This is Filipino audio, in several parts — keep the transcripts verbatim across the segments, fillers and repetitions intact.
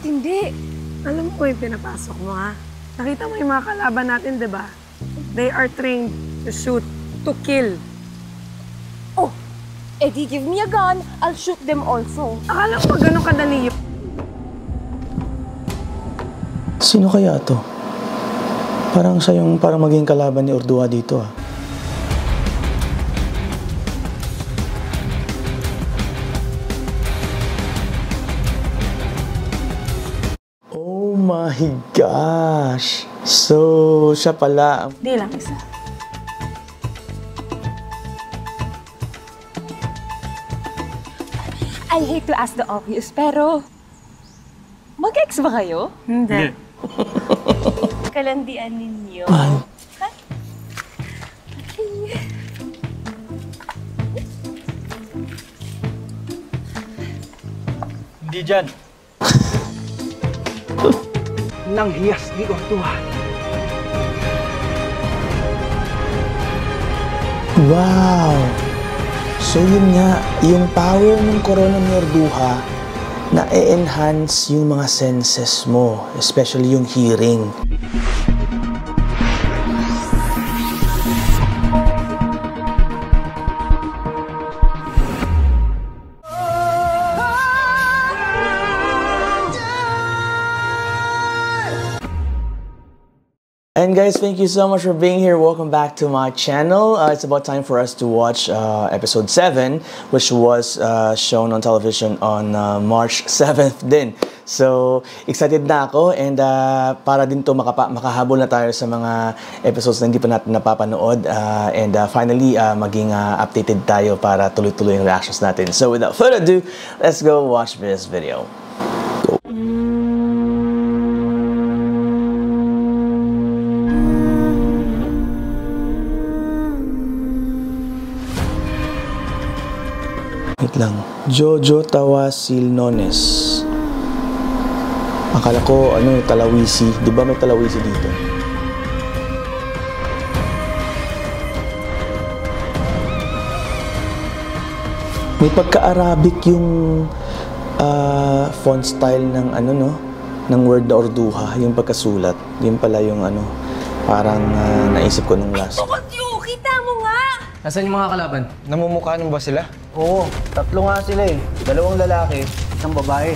Bakit hindi? Alam ko yung pinapasok mo, ha? Nakita mo yung mga kalaban natin, di ba? They are trained to shoot, to kill. Oh, edi give me a gun, I'll shoot them also. Akala mo ganun kadali yun? Sino kaya to? Parang siya yung parang maging kalaban ni Urduja dito, ah. Oh my gosh! So, siya pala. Di lang isa. I hate to ask the obvious, pero mag-ex ba kayo? Hindi. Kalandian ninyo. Ay. Ha? Okay. Hindi dyan. Nang hiyas ni Urduja. Wow! So yun nga, yung power ng corona ni Urduja na e-enhance yung mga senses mo, especially yung hearing. And guys, thank you so much for being here. Welcome back to my channel. Uh, it's about time for us to watch uh, episode seven, which was uh, shown on television on uh, March seventh din. So, excited na ako, and uh, para din to makapa makahabol na tayo sa mga episodes na hindi pa natin napapanood, uh, and uh, finally uh, maging uh, updated tayo para tuloy-tuloy yung reactions natin. So without further ado, let's go watch this video. Go. Wait lang. Jojo Tawasilnones. Akala ko, ano, Talawisi. Di ba may Talawisi dito? May pagka-Arabic yung uh, font style ng, ano, no? Ng word na Urduja. Yung pagkasulat. Yun pala yung, ano, parang uh, naisip ko nung last. Bukod yun! Kita mo nga! Nasaan yung mga kalaban? Namumukha nung ba sila? Oo, tatlo nga sila eh. Dalawang lalaki, isang babae.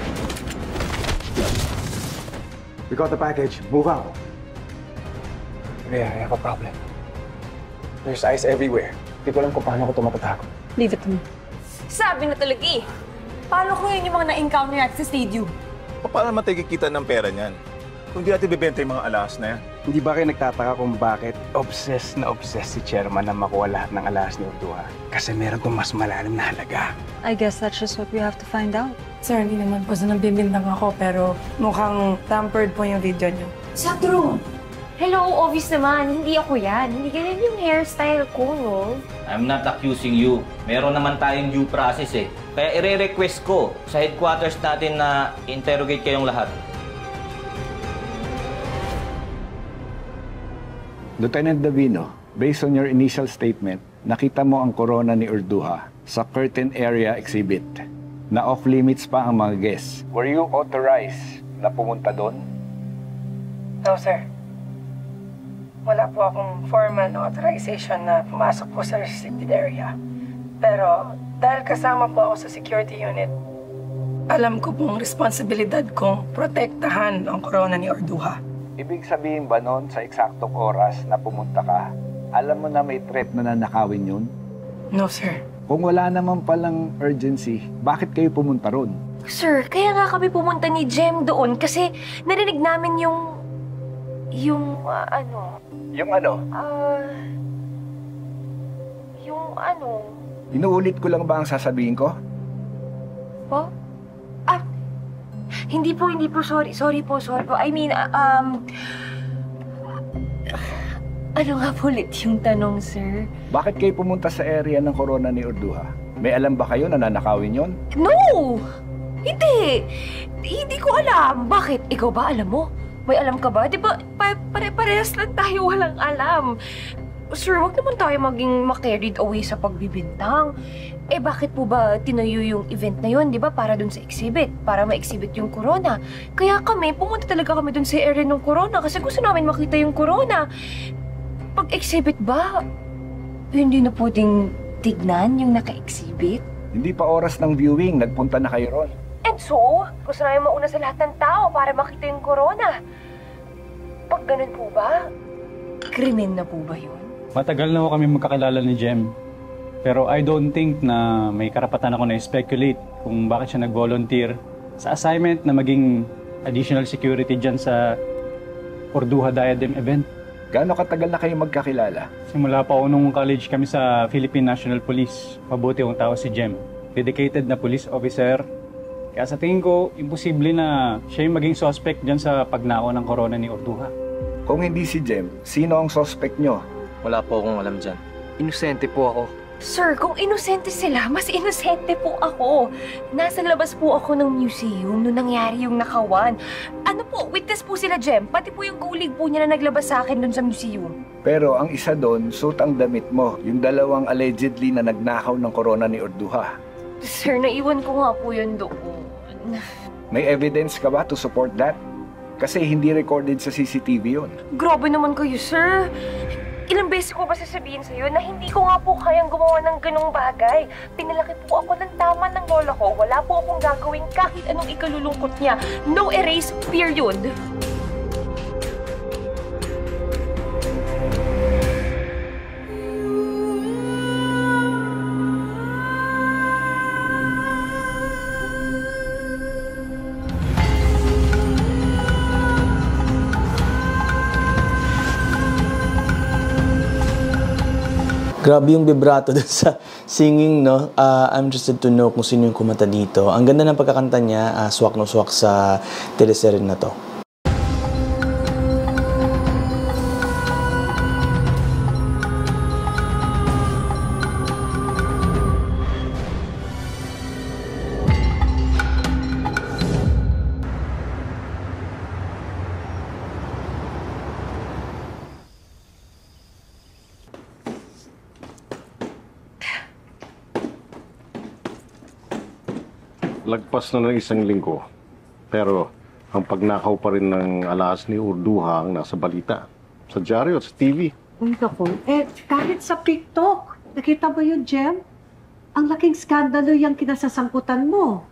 We got the package. Move out. Yeah, I have a problem. There's ice everywhere. Hindi ko alam kung paano ko ito matatago. Leave it to me. Sabi na talaga eh. Paano ko yun yung mga na-encounter natin sa stadium? Paano naman tayo kikita ng pera niyan? Kung di natin bibenta yung mga alahas na yan. Hindi ba kayo nagtataka kung bakit obsessed na obsessed si Chairman na makuha lahat ng alahas ni Urduja? Kasi meron itong mas malalim na halaga. I guess that's just what we have to find out. Sir, hindi naman po sa nagbibintang ako, pero mukhang tampered po yung video niyo. Sa true. Hello, obvious naman. Hindi ako yan. Hindi ganyan yung hairstyle ko, no? I'm not accusing you. Meron naman tayong due process eh. Kaya ire-request ko sa headquarters natin na interrogate kayong lahat. Lieutenant Davino, based on your initial statement, nakita mo ang corona ni Urduja sa curtain area exhibit na off-limits pa ang mga guests. Were you authorized na pumunta doon? No, sir. Wala po akong formal na authorization na pumasok po sa restricted area. Pero dahil kasama po ako sa security unit, alam ko pong responsibilidad kong protektahan ang corona ni Urduja. Ibig sabihin ba noon sa eksaktong oras na pumunta ka, alam mo na may threat na nanakawin yun? No, sir. Kung wala naman palang urgency, bakit kayo pumunta ron? Sir, kaya nga kami pumunta ni Jem doon kasi narinig namin yung... yung uh, ano... Yung ano? Ah... Uh, yung ano... Inuulit ko lang ba ang sasabihin ko? Po? Ah... Hindi po, hindi po. Sorry. Sorry po, sorry po. I mean, um... Ano nga po ulit yung tanong, sir? Bakit kayo pumunta sa area ng corona ni Urduja? May alam ba kayo na nanakawin yon? No! Hindi! Hindi ko alam. Bakit? Ikaw ba alam mo? May alam ka ba? Di ba pare-parehas lang tayo walang alam? Sir, wag naman tayo maging ma-carried away sa pagbibintang. Eh bakit po ba tinayo yung event na yun, di ba? Para dun sa exhibit, para ma-exhibit yung corona. Kaya kami, pumunta talaga kami dun sa area ng corona kasi gusto namin makita yung corona. Pag-exhibit ba, hindi na pwedeng tignan yung naka-exhibit? Hindi pa oras ng viewing, nagpunta na kayo ron. And so, gusto namin mauna sa lahat ng tao para makita yung corona. Pag ganun po ba, krimen na po ba yun? Matagal na ako kami magkakilala ni Jem. Pero I don't think na may karapatan ako na speculate kung bakit siya nag-volunteer sa assignment na maging additional security dyan sa Urduja Diadem event. Gaano katagal na kayo magkakilala? Simula pa ako nung college kami sa Philippine National Police. Mabuti ang tao si Jem. Dedicated na police officer. Kaya sa tingin ko, imposible na siya yung maging suspect dyan sa pagnakaw ng corona ni Urduja. Kung hindi si Jem, sino ang suspect nyo? Wala po akong alam dyan. Inosente po ako. Sir, kung inosente sila, mas inosente po ako. Nasa labas po ako ng museum nung nangyari yung nakawan. Ano po, witness po sila, Jem. Pati po yung kulig po niya na naglabas sa akin dun sa museum. Pero ang isa doon, suit ang damit mo. Yung dalawang allegedly na nagnakaw ng corona ni Urduja. Sir, naiwan ko nga po yun doon. May evidence ka ba to support that? Kasi hindi recorded sa C C T V yun. Grabe naman kayo, sir. Ilang beses ko ba sasabihin sa'yo na hindi ko nga po kayang gumawa ng ganong bagay. Pinalaki po ako ng tama ng lola ko. Wala po akong gagawin kahit anong ikalulungkot niya. No erase, period. Grabe yung vibrato dun sa singing, no? Uh, I'm interested to know kung sino yung kumanta dito. Ang ganda ng pagkakanta niya, uh, swak no swak sa teleserye na to. Lagpas na ng isang linggo, pero ang pagnakaw pa rin ng alahas ni Urduja ang nasa balita, sa dyaryo at sa T V. Uy, naku. Eh, kahit sa TikTok, nakita mo yun, Jem? Ang laking skandalo yung kinasasangkutan mo.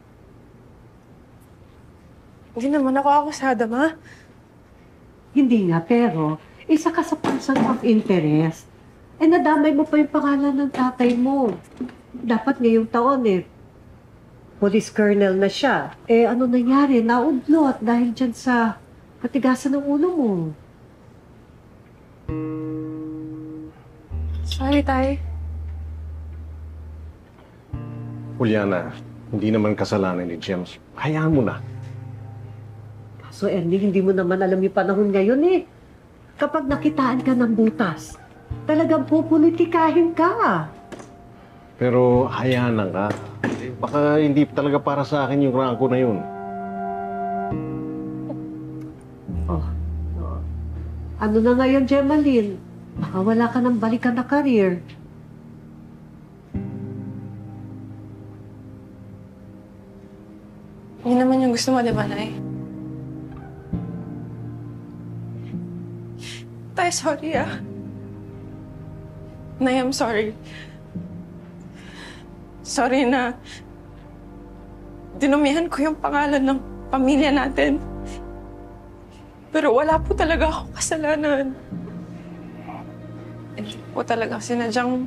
Hindi naman ako akusada, ma. Hindi nga, pero isa ka sa person of interest. Eh, nadamay mo pa yung pangalan ng tatay mo. Dapat ngayong taon eh, police colonel na siya. Eh, ano nangyari? Naudlot dahil dyan sa katigasan ng ulo mo. Sorry, tay. Juliana, hindi naman kasalanan ni James. Hayaan mo na. So, Ernie, hindi mo naman alam yung panahon ngayon eh. Kapag nakitaan ka ng butas, talagang pupolitikahin ka. Pero hayaan na ka. Eh, baka hindi talaga para sa akin yung rangko na yun. Oh, oh. Ano na ngayon, Gemaline? Baka wala ka ng balikan na career. Yun naman yung gusto mo, di ba, Nay? Tay, sorry ah. Nay, I'm sorry. Sorry na dinumihan ko yung pangalan ng pamilya natin. Pero wala po talaga akong kasalanan. Hindi po talaga sinadyang...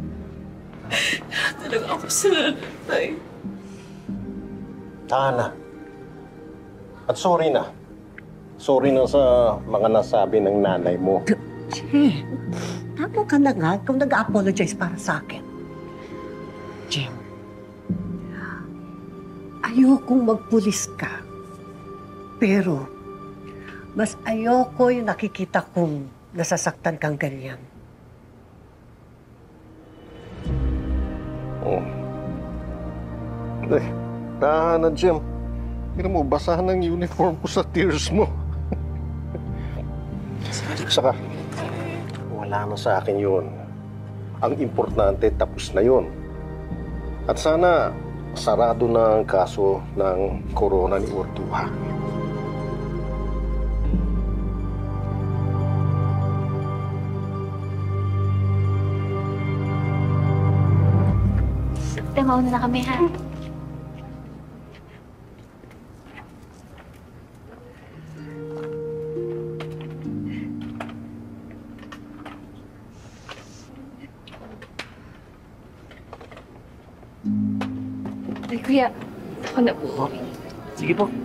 talaga ako kasalanan, Tay. Tana. At sorry na. Sorry na sa mga nasabi ng nanay mo. Che, tama ka na nga kung nag-apologize para sa akin. Jim, ayokong magpulis ka. Pero, mas ayoko yung nakikita kong nasasaktan kang ganyan. Oh. Hindi. Tahanan, Jim. Hindi mo, basahan ng uniform ko sa tears mo. Saka, Wala na sa akin yun. Ang importante, tapos na yun. At sana, sarado na ang kaso ng corona ni Urduja. Mauna na kami, ha? Ay, kuya. Ako na po. Sige po.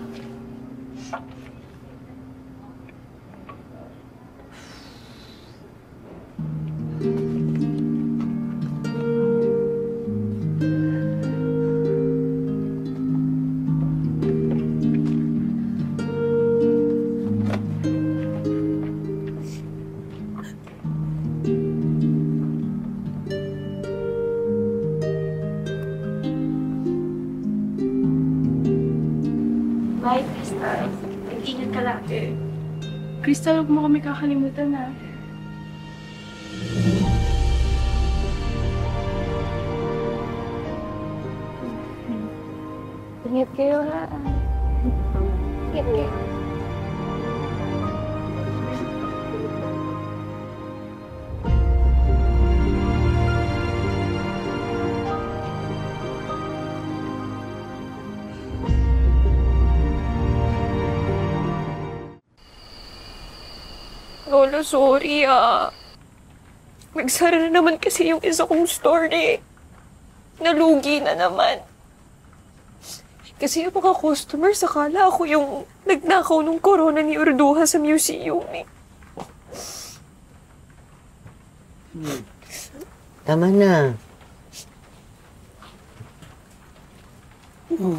Bye, Crystal. Mag-ingat ka lagi. Crystal, huwag mo kami kakalimutan, ha? Ingat kayo, ha? Ingat kayo. Lola, sorry ah. Nagsara na naman kasi yung isa kong store eh. Nalugi na naman. Kasi yung mga customers, akala ako yung nagnakaw ng corona ni Urduja sa museum eh. Hmm. Tama na. Hmm.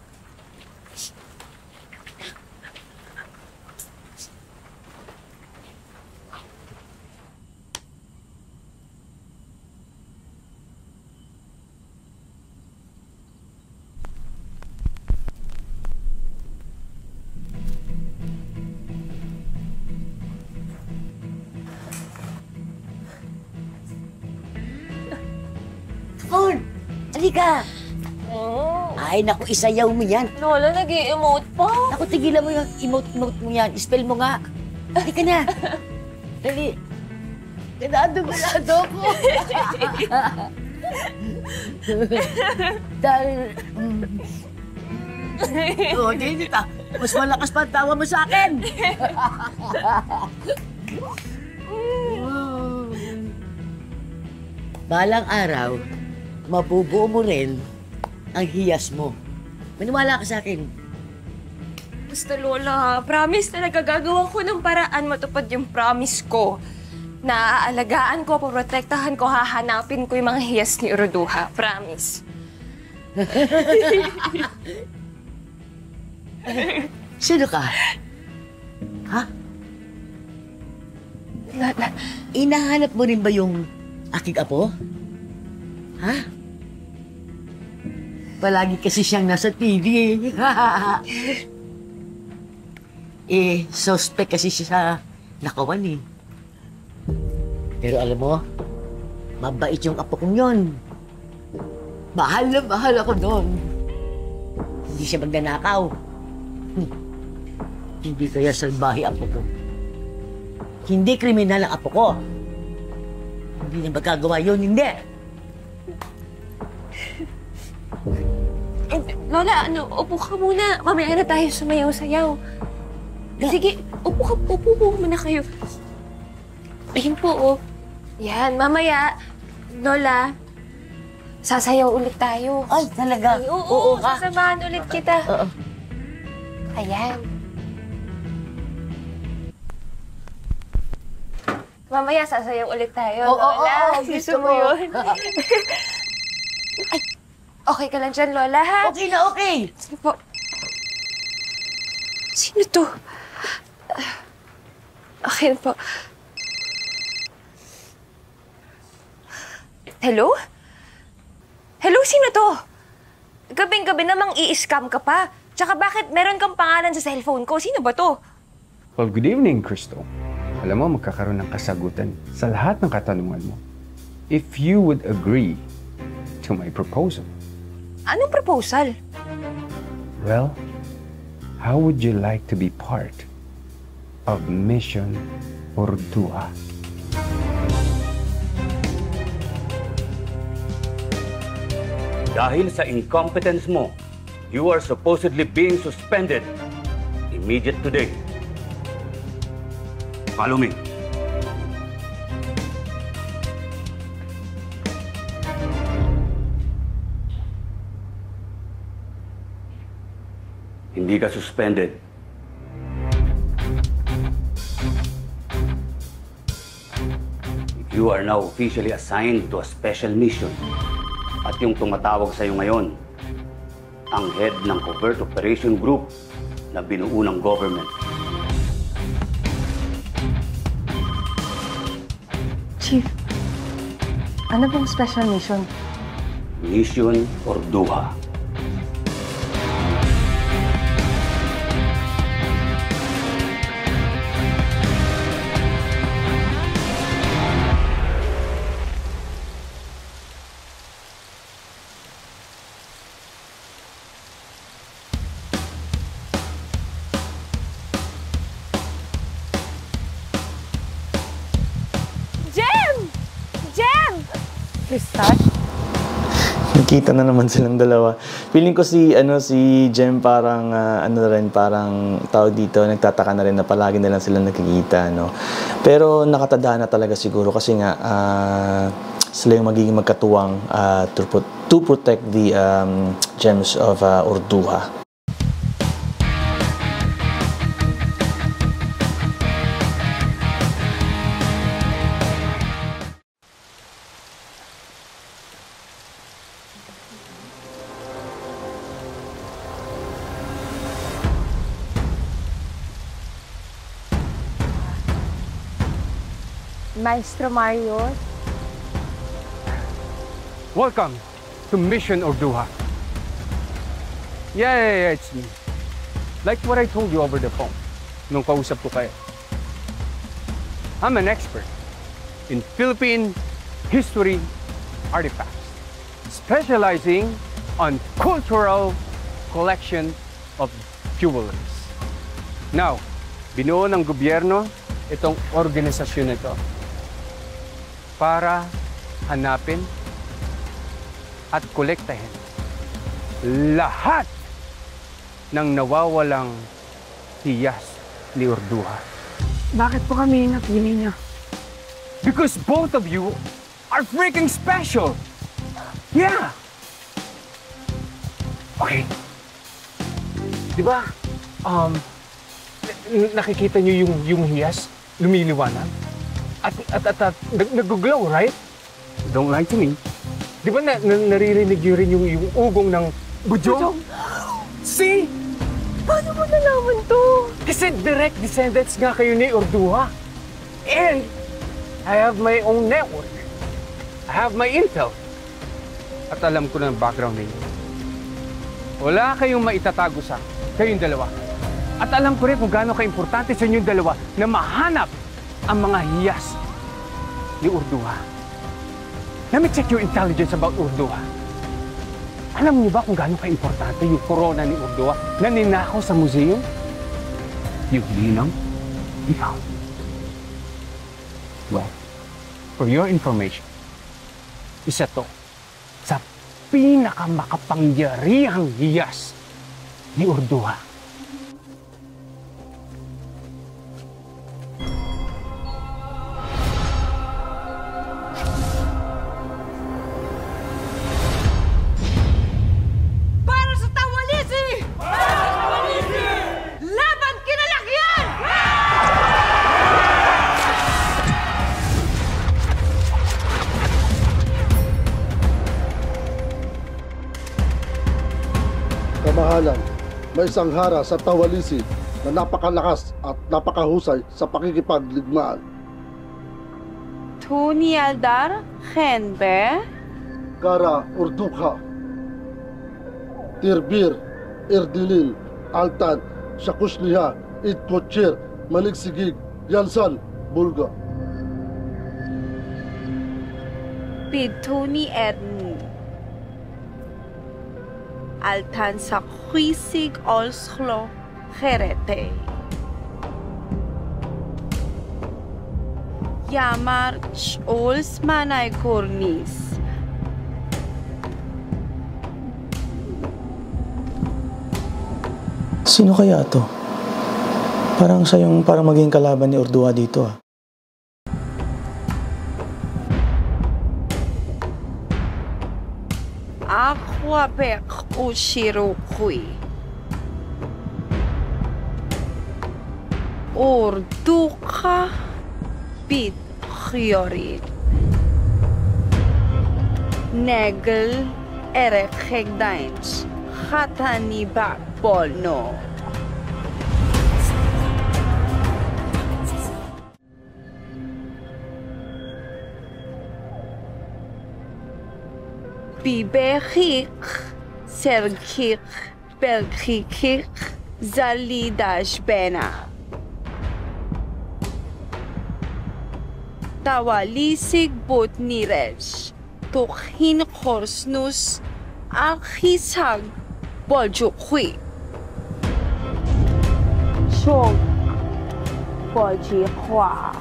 Ford! Halika! Oh. Ay, naku, isayaw mo yan. Lola, nag-i-emote pa. Naku, tigilan mo yung emote-emote mo yan. Spell mo nga. Halika na. Dali. Ganado-ganado ko. Dahil... Oo, hindi ka. Mas malakas pa ang tawa mo sa akin. Balang araw, mabubuo mo rin ang hiyas mo. Maniwala ka sa akin. Basta Lola, promise talaga gagawa ko ng paraan matupad yung promise ko. Naaalagaan ko, poprotektahan ko, hahanapin ko yung mga hiyas ni Urduja. Promise. Sino ka? Ha? Lola. Inahanap mo rin ba yung aking apo? Ha? Palagi kasi siyang nasa T V eh. Eh, suspect kasi siya sa nakawan eh. Pero alam mo, mabait yung apo kong yun. Mahal na mahal ako doon. Hindi siya magnanakaw. Hmm. Hindi kaya salbahe apo ko. Hindi kriminal ang apo ko. Hindi niya magagawa yun, hindi. Lola, ano, upo ka muna. Mamaya na tayo sumayaw-sayaw. Sige, upo ka, upo po muna kayo. Ayun po, oh. Yan, mamaya, Lola, sasayaw ulit tayo. Ay, talaga? Ay, oo, oo, oo sasamahan ulit kita. Oo. Ayan. Mamaya, sasayaw ulit tayo, Oo, Lola. oo, oo, Gusto mo yun? Ay, okay ka lang dyan, Lola, ha? Okay na, okay. Sige po. Sino to? Okay po. Hello? Hello, sino to? Gabing-gabi namang i-scam ka pa. Tsaka bakit meron kang pangalan sa cellphone ko? Sino ba to? Well, good evening, Crystal. alam mo, magkakaroon ng kasagutan sa lahat ng katanungan mo. If you would agree to my proposal. Anong proposal? Well, how would you like to be part of Mission Urduja? Dahil sa incompetence mo, you are supposedly being suspended immediate today. Follow me. Hindi ka suspended. You are now officially assigned to a special mission. At yung tumatawag sa'yo ngayon, ang head ng Covert Operation Group na binuo ng government. Chief, ano bang special mission? Mission Urduja. Nakita na naman silang dalawa. Feeling ko si ano si Jem parang uh, ano rin parang tawag dito, nagtataka na rin na palagi na lang sila nakikita, no. Pero nakatadhana na talaga siguro kasi nga uh, sila yung magiging magkatuwang uh, to, to protect the um, gems of uh, Urduja. Maestro Mario. Welcome to Mission Urduja. Yeah, yeah, yeah, it's me. Like what I told you over the phone nung kausap ko kayo. I'm an expert in Philippine history artifacts, specializing on cultural collection of jewelries. Now, binuo ng gobyerno itong organisasyon na ito para hanapin at kolektahin lahat ng nawawalang hiyas ni Urduja. Bakit po kami yung napili niyo? Because both of you are freaking special! Yeah! Okay. Di ba, um, nakikita niyo yung, yung hiyas, lumiliwanag? At, at, at, at nag-glow, right? Don't lie to me. Di ba na, na, naririnig niyo rin yung, yung ugong ng bujong? See? Paano mo nalaman to? Kasi direct descendants nga kayo ni Urduja. And I have my own network. I have my intel. At alam ko na ang background ninyo. Wala kayong maitatago sa kayong dalawa. At alam ko rin kung gaano ka-importante sa inyong dalawa na mahanap ang mga hiyas ni Urduja. Let me check your intelligence about Urduja. Alam niyo ba kung gaano ka-importante yung corona ni Urduja na ninakaw sa museum? Yung ninang? Ikaw. Well, for your information, isa to sa pinakamakapangyarihang hiyas ni Urduja. Kamahalan, may sanghara sa Tawalisi na napakalakas at napakahusay sa pakikipagligmaan. Tuni Aldar, Henbe? Kara Urduja, Tirbir, Erdilin, Altan, Shakushliha, Itkochir, Maligsigig, Yansan, Bulga. Pituni Erni. Altan sa kwisig olsklo herete. Yamar ols manay kornis. Sino kaya to? Parang siya yung parang maging kalaban ni Urduja dito ah. Aqua pek ushirukui. Urduja bit khiorit. Negel erekhegdains. Khatani bak bolno. Bibehik, serkik, belkikik, zalidash bena. Tawalisig bot nirej, tukhin korsnus, alkhisag, boljukwi. Shog, boljikwa.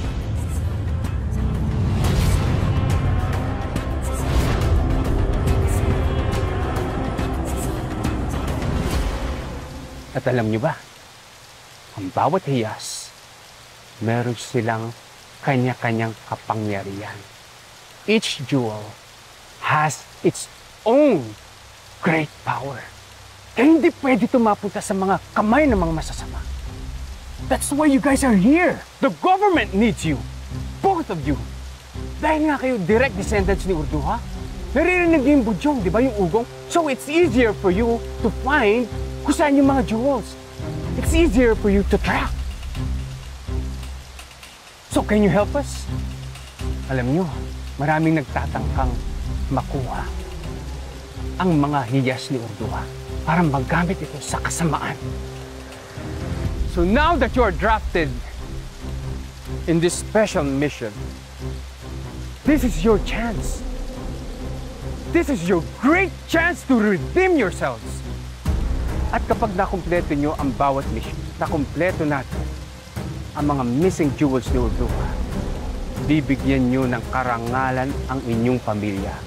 At alam niyo ba, ang bawat hiyas, meron silang kanya-kanyang kapangyarihan. Each jewel has its own great power. Kaya hindi pwede tumapunta sa mga kamay ng mga masasama. That's why you guys are here. The government needs you. Both of you. Dahil nga kayo direct descendants ni Urduja, naririnig niyo yung budyong, di ba, yung ugong? So it's easier for you to find kung saan yung mga jewels. It's easier for you to track. So can you help us? Alam nyo, maraming nagtatangkang makuha ang mga hiyas ni Urduja para magamit ito sa kasamaan. So now that you are drafted in this special mission, this is your chance. This is your great chance to redeem yourselves. At kapag nakumpleto nyo ang bawat mission, nakumpleto natin ang mga missing jewels ni Urduja, bibigyan nyo ng karangalan ang inyong pamilya.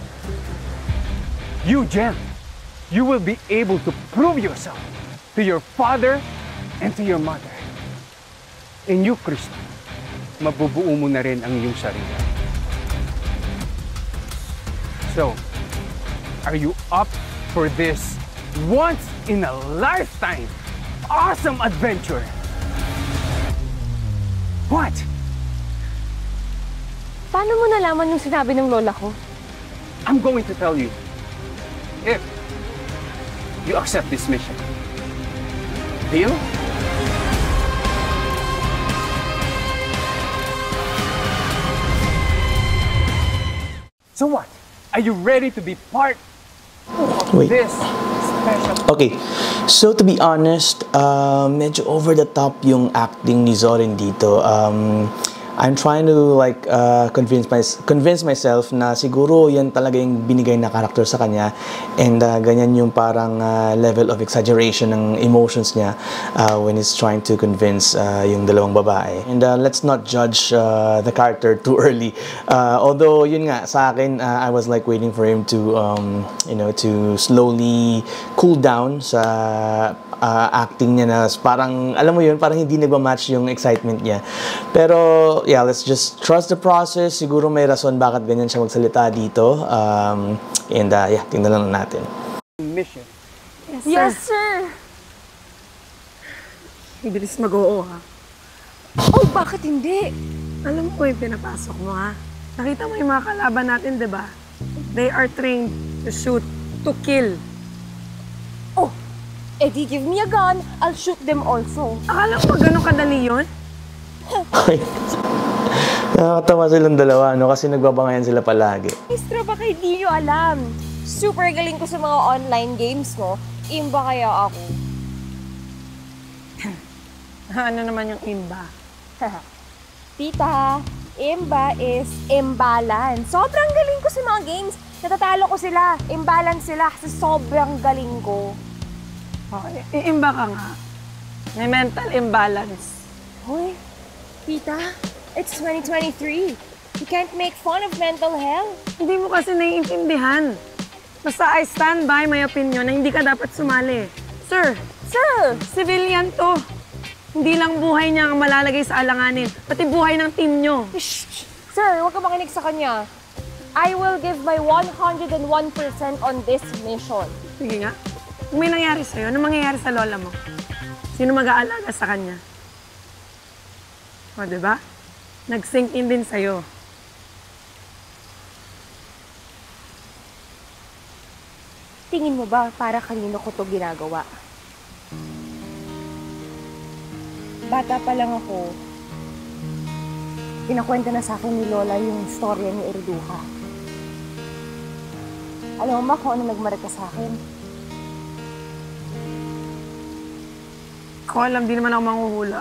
You, Jem, you will be able to prove yourself to your father and to your mother. And you, Cristo, mabubuo mo na rin ang iyong sarili. So, are you up for this once in a lifetime awesome adventure? What? Paano mo nalaman yung sinabi ng lola ko? I'm going to tell you if you accept this mission. Deal? So what? Are you ready to be part of Wait. this special? Okay, so to be honest, uh, medyo over the top yung acting ni Zorin dito. Um, I'm trying to like uh, convince my convince myself na siguro yan talaga yung binigay na character sa kanya, and uh, ganyan yung parang uh, level of exaggeration ng emotions niya uh, when he's trying to convince uh, yung dalawang babae. And uh, let's not judge uh, the character too early. Uh, although yun nga sa akin, uh, I was like waiting for him to um, you know to slowly cool down sa uh, acting niya, na parang alam mo yun, parang hindi nagma-match yung excitement niya. Pero yeah, let's just trust the process. Siguro may rason bakit ganyan siya magsalita dito. Um, and uh, yeah, tingnan lang natin. Mission. Yes, sir. Yes, sir. Bilis mag-oo, ha? Oh, bakit hindi? Alam ko yung pinapasok mo, ha? Nakita mo yung mga kalaban natin, di ba? They are trained to shoot, to kill. Oh, edi give me a gun, I'll shoot them also. Akala mo ganun kadali yun? Nakakatawa silang dalawa, no? Kasi nagbabangayan sila palagi. Maestro, baka hindi nyo alam. Super galing ko sa mga online games, no? Imba kaya ako. Ano naman yung imba? Tita, imba is imbalance. Sobrang galing ko sa mga games. Natatalo ko sila. Imbalance sila kasi sobrang galing ko. Oh, iimba ka nga. May mental imbalance. Hoy, Tita, it's twenty twenty-three. You can't make fun of mental health. Hindi mo kasi naiintindihan. Basta I stand by my opinion na hindi ka dapat sumali. Sir, Sir, civilian to. Hindi lang buhay niya ang malalagay sa alanganin, pati buhay ng team nyo. Shh! Sir, huwag ka makinig sa kanya. I will give my one hundred one percent on this mission. Sige nga. Kung may nangyari sa'yo, ano mangyayari sa lola mo? Sino mag-aalaga sa kanya? O, diba? Nag-sink in din sa'yo. Tingin mo ba para kanino ko to ginagawa? Bata pa lang ako, pinakwenta na sa akin ni Lola yung storya ni Urduja. Alam mo ba kung ano nagmarka sa akin? Ko alam, di naman ako manghuhula.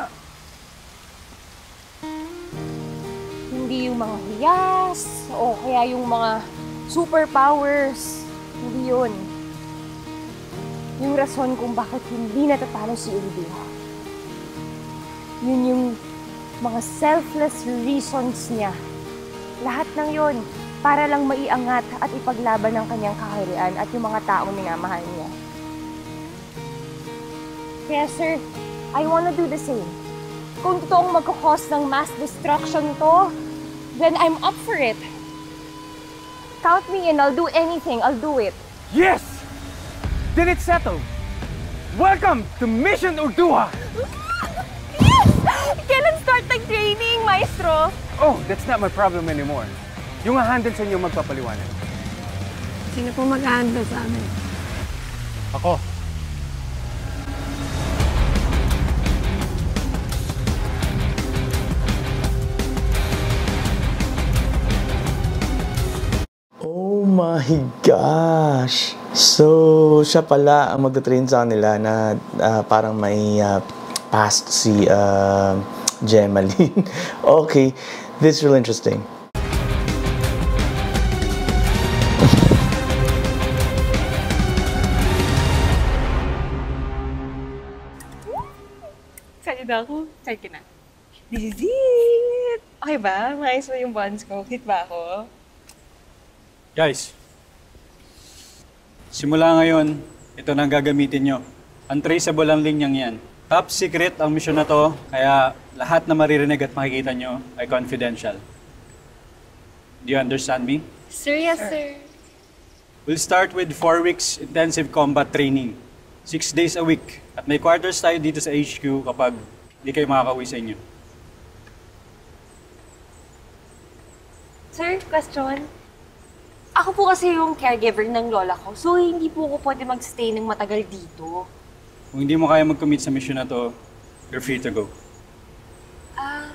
Hindi yung mga hiyas, o kaya yung mga superpowers. Hindi yun. Yung rason kung bakit hindi natatalo si Urduja. Yun yung mga selfless reasons niya. Lahat ng yun para lang maiangat at ipaglaban ng kanyang kaharian at yung mga taong minamahal niya. Kaya sir, I wanna do the same. Kung totoong magkakos ng mass destruction to, then I'm up for it. Count me in, I'll do anything, I'll do it. Yes! Then it's settled. Welcome to Mission Urduja! Yes! Kailan start ng training, maestro? Oh, that's not my problem anymore. Yung handle sa inyo magpapaliwanag. Sino po mag-handle sa amin? Ako. Oh my gosh! So, siya pala ang magta-train sa kanila na uh, parang may uh, past si uh, Gemaline. Okay, this is really interesting. Excited ako. Excited ka na. This is it! Okay ba? Maayos mo yung bonds ko. Hit ba ako? Guys, simula ngayon, ito na ang gagamitin nyo. Untraceable ang linyang yan. Top secret ang mission na to, kaya lahat na maririnig at makikita nyo ay confidential. Do you understand me? Sir, yes, sir. We'll start with four weeks intensive combat training. Six days a week. At may quarters tayo dito sa H Q kapag hindi kayo makakauwi sa inyo. Sir, question? Ako po kasi yung caregiver ng lola ko, so hindi po ako pwede mag-stay ng matagal dito. Kung hindi mo kaya mag-commit sa mission na to, you're free to go. Ah,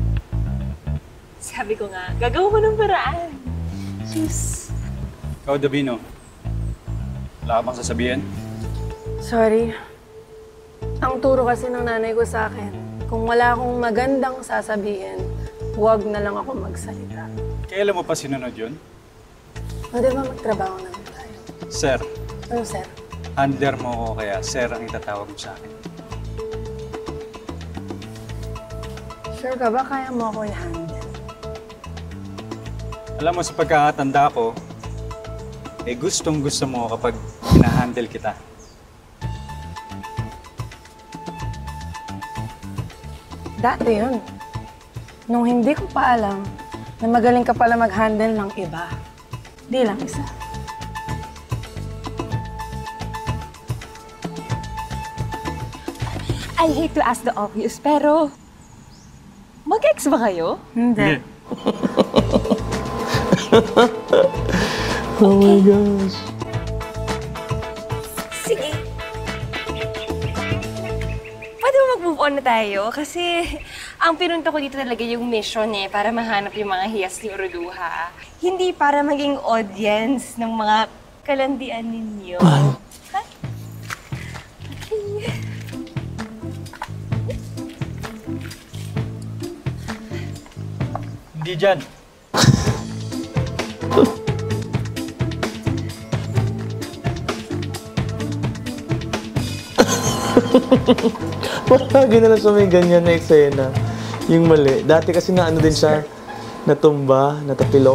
sabi ko nga, gagawa ko ng paraan. Sus. Ikaw, Davino, wala ka bang sasabihin? Sorry. Ang turo kasi ng nanay ko sa akin, kung wala akong magandang sasabihin, huwag na lang ako magsalita. Kailan mo pa sinunod yun? Pwede ba magtrabaho naman tayo? Sir. Ano, sir? Under mo ko kaya sir ang itatawag mo sa akin. Sure ka ba kaya mo ako i-handle? Alam mo, sa pagkakatanda ko, eh gustong gusto mo kapag hinahandle kita. Dati yun. Nung hindi ko pa alam na magaling ka pala mag-handle ng iba. Di lang isa. I hate to ask the obvious, pero mag-ex ba kayo? Hindi. Oh my gosh. Sige. Pwede ba mag-move on na tayo? Kasi ang pinunta ko dito talaga yung mission eh, para mahanap yung mga hiyas ni Urduja. Hindi para maging audience ng mga kalandian ninyo. Ha? Okay. Hindi dyan. Lagi na lang siya may ganyan na eksena. Yung mali. Dati kasi na ano din siya, natumba, natapilok.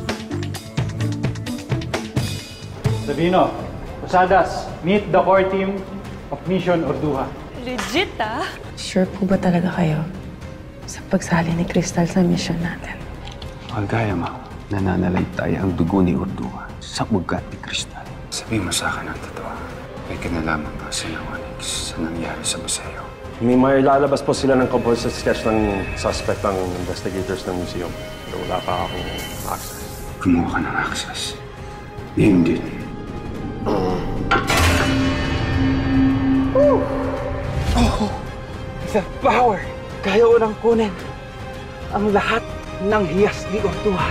Davino, Posadas, meet the core team of Mission Urduja. Legit, ah? Sure po ba talaga kayo sa pagsali ni Crystal sa mission natin? Magaya mo, nananalaytay ang dugo ni Urduja sa ugat ni Crystal. Sabihin mo sa akin ang totoo. May kinalaman ba si Onyx sa nangyari sa museo? May may lalabas po sila ng composite sketch ng suspect ang investigators ng museum. Pero wala pa akong access. Kumuha ka ng access. Named it. Oh! The power! Kaya unang kunin ang lahat ng hiyas ni Urduja.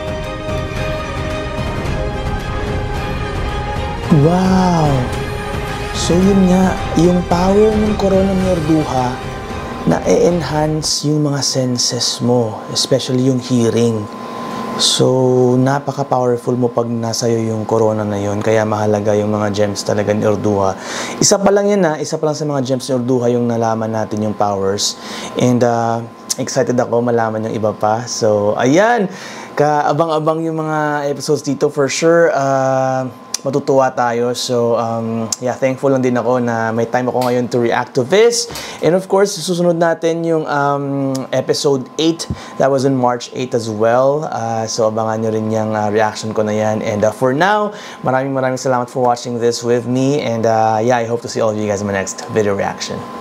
Wow! So yun nga, yung power ng corona ni Urduja na-enhance yung mga senses mo, especially yung hearing. So, napaka-powerful mo pag nasa'yo yung corona na yun. Kaya mahalaga yung mga gems talaga ni Urduja. Isa pa lang yan ha. Isa pa lang sa mga gems ni Urduja yung nalaman natin yung powers. And uh, excited ako malaman yung iba pa. So, ayan. Kaabang-abang yung mga episodes dito for sure. Uh, matutuwa tayo. So, um, yeah, thankful lang din ako na may time ako ngayon to react to this. And of course, susunod natin yung um, episode eight. That was on March eighth as well. Uh, so, abangan nyo rin yung uh, reaction ko na yan. And uh, for now, maraming maraming salamat for watching this with me. And uh, yeah, I hope to see all of you guys in my next video reaction.